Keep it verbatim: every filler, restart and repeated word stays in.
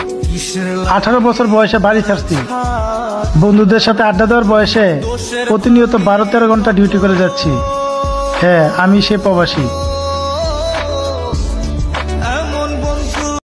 আঠারো বছর বয়সে বাড়ি ছাড়ছি। বন্ধুদের সাথে আড্ডা দেওয়ার বয়সে প্রতিনিয়ত বারো তেরো ঘন্টা ডিউটি করে যাচ্ছি। হ্যাঁ, আমি সে প্রবাসী।